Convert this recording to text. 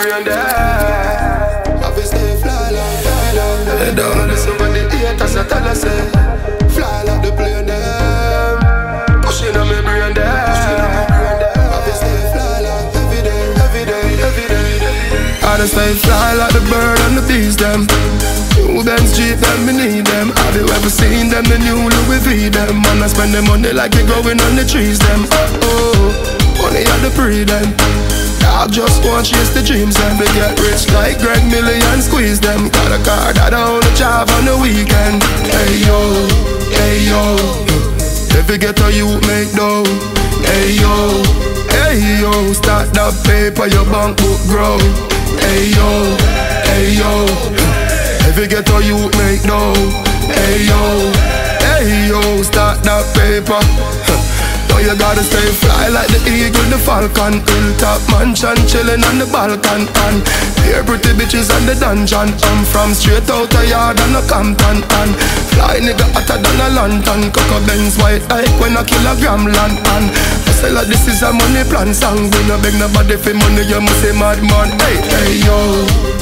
brain there. Obviously fly like that. Don't listen when the haters a tell us say fly like the plane them. Pushing on my brain there. Obviously fly like every day. I just stay fly like the bird and the bees them. New Benz Jeep them, me need them. Have you ever seen them, the new Louis V them? Man, I spend the money like you're growing on the trees them. Money at the pre them. I just want chase the dreams them. They get rich like Greg Million, squeeze them. Got a car that I only drive on the weekend. Hey yo, hey yo. If you get a youth make dough. Hey yo, hey yo. Start that paper, your bank book grow. Hey yo, hey yo. If you get a youth make dough. Hey yo, hey yo. Start that paper. Now you gotta stay fly like the eagle, the falcon. Hilltop mansion, chillin' on the balcony. And here pretty bitches on the dungeon. I'm from straight out of yard and a Compton. And fly nigga hotter than a lantern. Coco Benz white like when a kilogram land. And I say like this is a money plan song. We no beg nobody for money, you must say madman. Hey, hey yo.